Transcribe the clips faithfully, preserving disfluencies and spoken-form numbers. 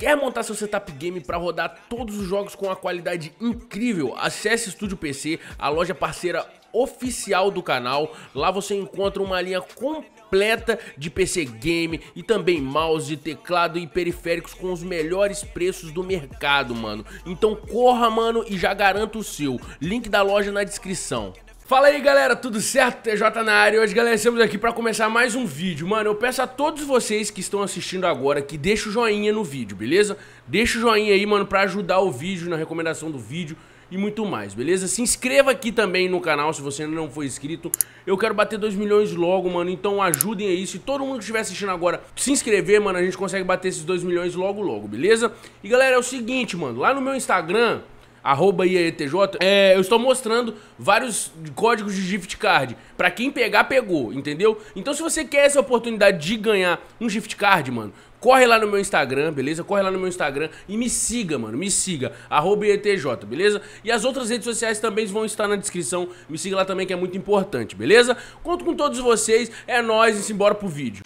Quer montar seu setup game para rodar todos os jogos com uma qualidade incrível? Acesse Estúdio P C, a loja parceira oficial do canal. Lá você encontra uma linha completa de P C game e também mouse, teclado e periféricos com os melhores preços do mercado, mano. Então corra, mano, e já garanta o seu. Link da loja na descrição. Fala aí, galera, tudo certo? T J na área. Hoje, galera, estamos aqui para começar mais um vídeo. Mano, eu peço a todos vocês que estão assistindo agora que deixem o joinha no vídeo, beleza? Deixa o joinha aí, mano, para ajudar o vídeo, na recomendação do vídeo e muito mais, beleza? Se inscreva aqui também no canal se você ainda não for inscrito. Eu quero bater dois milhões logo, mano, então ajudem aí. Se todo mundo que estiver assistindo agora se inscrever, mano, a gente consegue bater esses dois milhões logo, logo, beleza? E, galera, é o seguinte, mano, lá no meu Instagram... arroba I A E T J, é, eu estou mostrando vários códigos de gift card. Pra quem pegar, pegou, entendeu? Então se você quer essa oportunidade de ganhar um gift card, mano, corre lá no meu Instagram, beleza? Corre lá no meu Instagram e me siga, mano, me siga, arroba I A E T J, beleza? E as outras redes sociais também vão estar na descrição, me siga lá também que é muito importante, beleza? Conto com todos vocês, é nóis e simbora pro vídeo.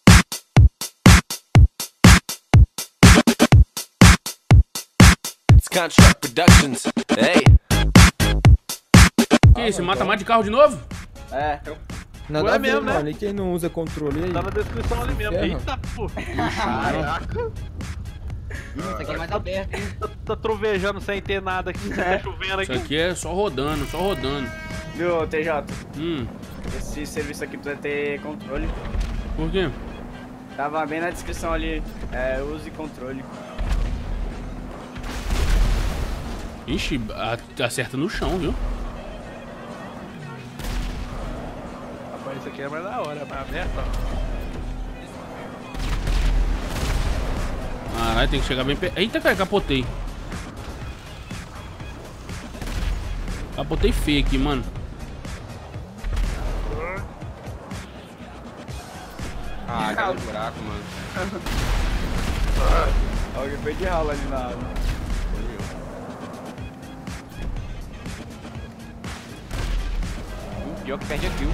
Construct Productions, hey. Que isso, você mata mais de carro de novo? É. Nada Ué, a ver, mesmo, né? mano. E quem não usa controle aí? Tá na descrição ali mesmo. Ferro. Eita, pô. Caraca. Isso aqui é mais aberto, hein? Tá, tá trovejando sem ter nada aqui. Tá chovendo Isso aqui. aqui é só rodando, só rodando. Viu, T J? Hum, Esse serviço aqui precisa ter controle. por quê? Tava bem na descrição ali. É, use controle. Ixi, a- acerta no chão, viu? Rapaz, isso aqui é mais da hora, é mais aberto, ó. Caralho, tem que chegar bem perto. Eita, cara, capotei. Capotei feio aqui, mano. Ah, caiu no buraco, mano. Alguém foi de rala ali na água. Pior que perde a kill.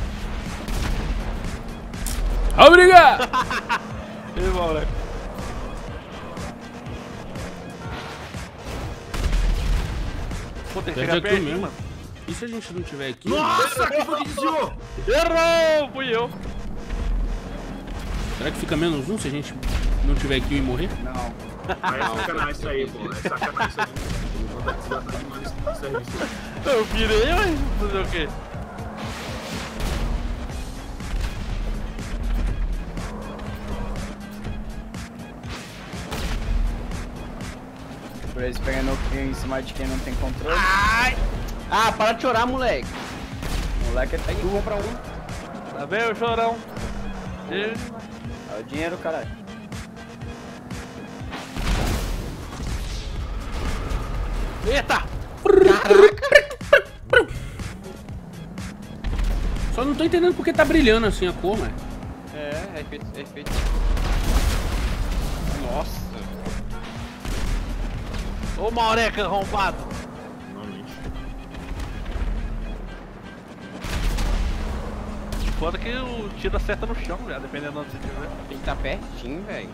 Obrigado! Ei, moleque. Pô, tem que Perde chegar a kill pertinho, mesmo. mano. E se a gente não tiver aqui? Nossa, que foi que desviou? Errou! Fui eu. Será que fica menos um se a gente não tiver aqui e morrer? Não. Aí é sacanagem isso aí, pô. É sacanagem isso aí. Não tá precisando mais desse serviço. Eu virei, mas fazer o quê? Por eles pegando em cima de quem não tem controle. Ah, para de chorar, moleque. Moleque é Tem que tudo. comprar um. Tá vendo, chorão? Ele... É o dinheiro, caralho. Eita! Só não tô entendendo porque tá brilhando assim a cor, mano. É, é efeito, é efeito. Nossa. Ô, Maureca arrombado! Normalmente. Foda que o tiro acerta no chão, já, dependendo de onde você estiver. Tem que estar pertinho, velho.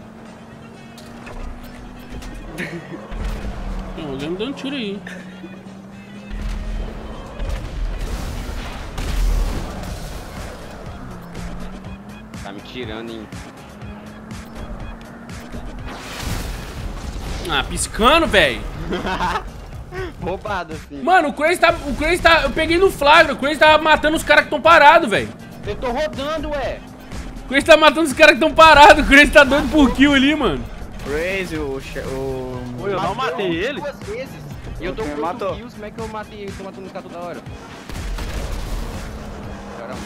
Tem alguém me dando tiro aí. Tá me tirando, hein? Ah, piscando, velho. Roubado, assim. Mano, o Crazy tá. O Crazy tá. Eu peguei no flagra. O Crazy tá matando os caras que estão parados, velho. Eu tô rodando, ué. O Crazy tá matando os caras que estão parados. O Crazy tá doido por kill ali, mano. Crazy, o... che- o... Oi, eu não matei ele? Duas vezes. E eu tô Você com matou. oito kills, como é que eu matei ele? Tô matando o cara toda hora. Caramba.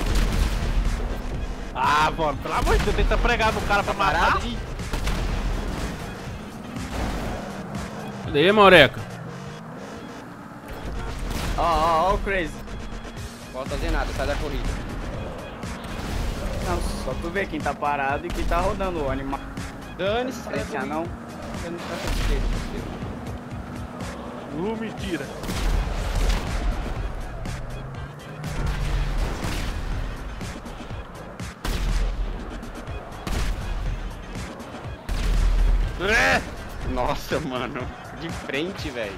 Ah, mano, pelo amor de Deus, tenta pregar no cara pra matar. Parado aí. Cadê aí, Maureca? Ó, ó, ó o Crazy. Não posso fazer nada, sai da corrida. Não, só tu vê quem tá parado e quem tá rodando o animal. Dane-se, sai da Esse corrida. anão. Eu não faço direito, parceiro. Uh, mentira. Nossa. Nossa, mano. De frente, velho.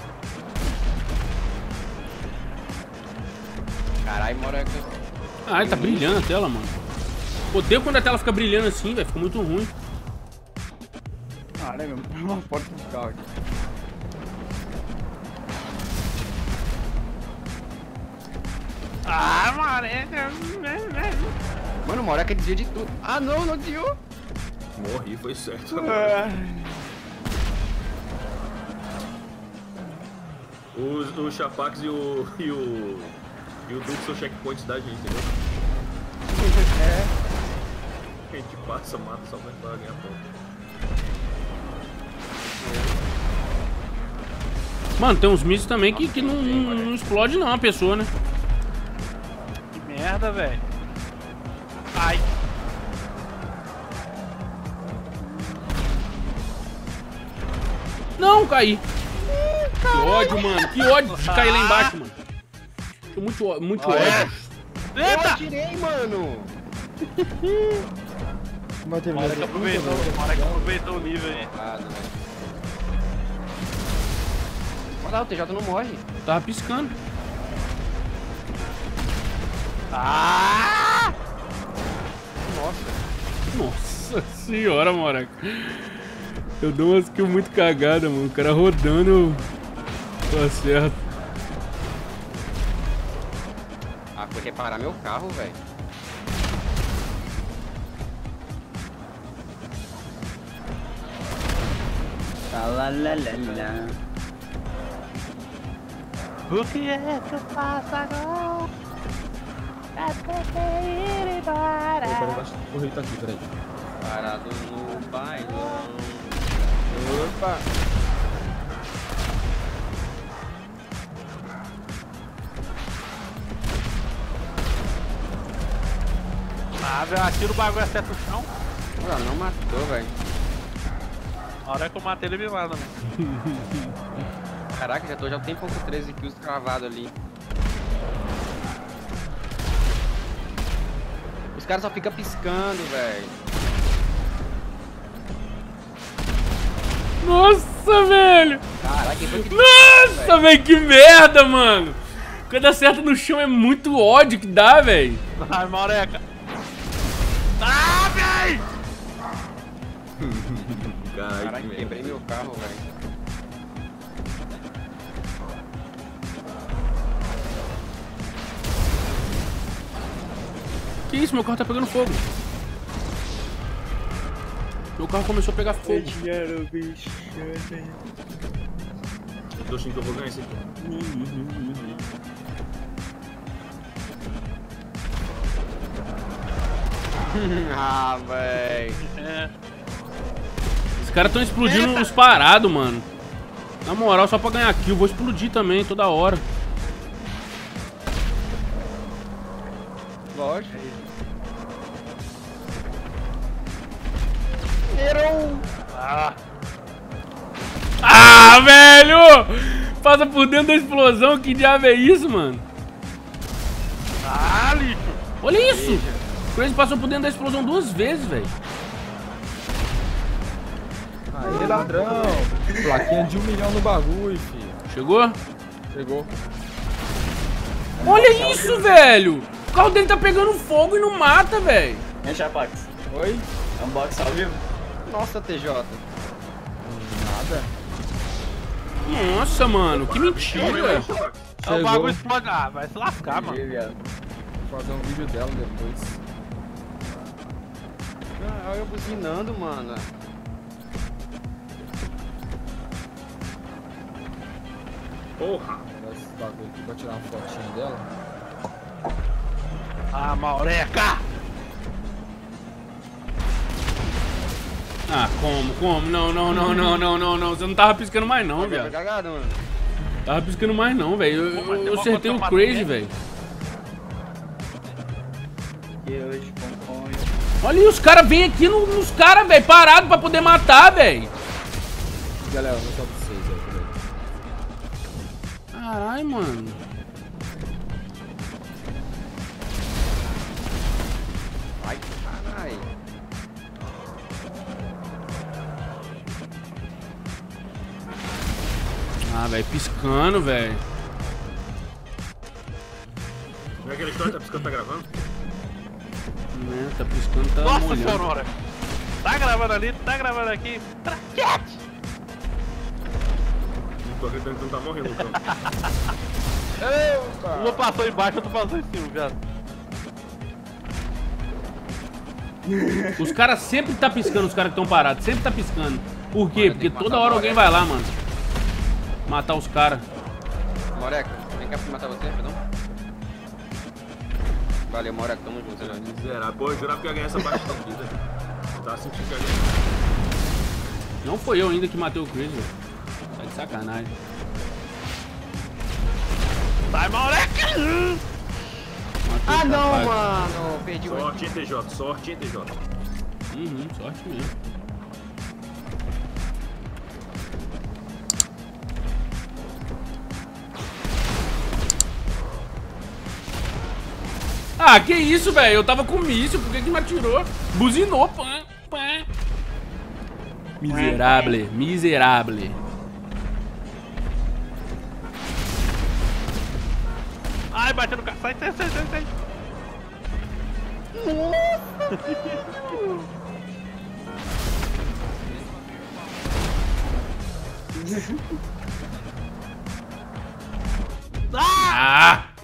Caralho, Moreca. Ah, tá brilhando a tela, mano. Odeio quando a tela fica brilhando assim, velho. Fica muito ruim. Caralho, uma porta de carro aqui. Ah, Moreca. Mano, o Moreca desvia de tudo. Ah, não, não desviou. Morri, foi certo. Os, o Chapax e o. e o. E o Duke são checkpoints da gente, entendeu? É. A gente passa, mata só pra ganhar ponto. Mano, tem uns mísseis também que, que não, não, não explode não a pessoa, né? Que merda, velho. Ai. Não, caí. Que ódio, mano. Que ódio de cair lá embaixo, mano. Tô muito, ó- muito ódio. Eu Eita! atirei, mano. Matei ele, Moreca matei aproveitou, ele. Moreca aproveitou o nível aí. Errado, velho. Olha lá, o T J não morre. Tava piscando. Ah! Nossa. Nossa senhora, moleque. Eu dou umas kills muito cagadas, mano. O cara rodando. Tá certo. Ah, foi reparar meu carro, velho. Talalala. O que é que eu faço agora? Até ir embora. Peraí, embaixo. O rei tá aqui, peraí. Parado no bailão. Opa. Ah, velho, atira o bagulho acerta o chão. Olha, não matou, velho. Na hora que eu matei ele me mata, mano. Caraca, já tô já tem ponto treze kills cravado ali. Os caras só ficam piscando, velho. Nossa, velho. Caraca, quem foi que... Nossa, velho, que merda, mano. Quando acerta no chão é muito ódio que dá, velho. Ai, Moreca. Ah, véi! Caralho, Caraca, que merda. quebrei meu carro, velho. Que isso, meu carro tá pegando fogo. Meu carro começou a pegar fogo. Eu tô achando que eu vou ganhar esse aqui. Ah, velho. É. Os caras tão explodindo os parados, mano. Na moral, só pra ganhar kill. Vou explodir também, toda hora. Lógico. Errou! Ah, Ah, velho! Passa por dentro da explosão. Que diabo é isso, mano? ah, lixo. Olha isso! O Crazy passou por dentro da explosão duas vezes, velho. Aí, ladrão. Plaquinha de um milhão no bagulho, filho. Chegou? Chegou. Olha isso, velho! O carro dele tá pegando fogo e não mata, velho. E aí, Chapax? Oi? Unbox ao vivo? Nossa, T J. Nada. Nossa, mano, que mentira. É o bagulho explode. Ah, vai se lascar, mano. Ih, viado. Vou fazer um vídeo dela depois. Ah, olha eu buzinando, mano. Porra! Vou esse bagulho aqui pra tirar uma fotinha dela. Ah, Moreca. Ah, como, como? Não, não, não, não, não, não, não. Você não tava piscando mais não, Foi viado. cagado, mano. Tava piscando mais não, velho. Eu, Pô, mas eu, tem eu uma acertei o coisa Crazy, pra velho. E hoje, pomponho. Olha aí, os caras vêm aqui no- nos caras, velho, parado pra poder matar, velho. Galera, vou só pra vocês aí, peraí. Caralho, mano. Ai, caralho. Ah, velho, piscando, velho. Não é aquela história que tá piscando, tá gravando? Né, tá piscando, tá Nossa molhando. senhora! Tá gravando ali, tá gravando aqui. Traquete! Não tô acreditando que não tá morrendo, então. Uma passou embaixo, outra passou em cima, viado. Os caras sempre tá piscando, os caras que estão parados. Sempre tá piscando. Por quê? Mano, Porque tem que toda matar hora o alguém Moreca. vai lá, mano. Matar os caras. Moreca, vem cá pra matar você, perdão. Valeu, Moreca, tamo junto, né? Miserável. Pô, eu jurava que ia ganhar essa partida aqui, velho. Tava sentindo que ia ganhar. Não foi eu ainda que matei o Chris, velho. Tá de sacanagem. Sai, moleque! Matei Ah, o não, rapaz. mano. Perdi o... Sorte em T J, sorte em T J. Uhum, sorte mesmo. Ah, que isso, velho? Eu tava com míssil, por que que me atirou? Buzinou, pã, pã. Miserável, miserável. Ai, bateu no carro. Sai, sai, sai, sai, sai. Ah!